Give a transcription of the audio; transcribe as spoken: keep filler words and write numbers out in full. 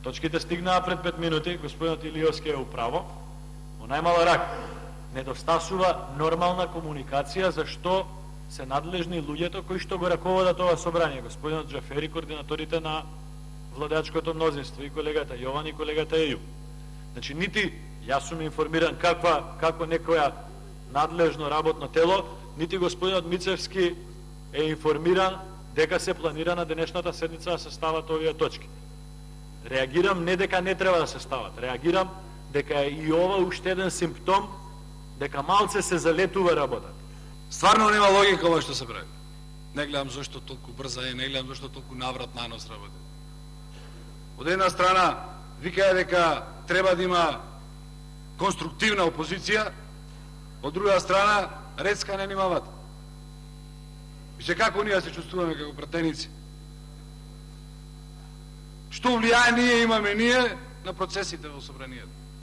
Точките стигнаа пред пет минути, господинот Илиовски е управо, во најмала рак. Недостасува нормална комуникација за што се надлежни луѓето кои што го раководат ова собрание, господинот Джафери, координаторите на владеачкото мнозинство, и колегата Јован и колегата Еју. Значи, нити јас сум информиран каква, како некоја надлежно работно тело, нити господинот Мицевски е информиран дека се планира на денешната седница да се стават овие точки. Реагирам не дека не треба да се стават, реагирам дека е и ова уште еден симптом дека малце се залетува работа. Стварно нема логика ова што се прави. Не гледам зашто толку брза е, не гледам зашто толку наврат на нос работи. Од една страна викаја дека треба да има конструктивна опозиција, од друга страна рецка не нимават. Више како ние се чувствуваме како пратеници? Што влијање ние имаме ние на процесите во собранието?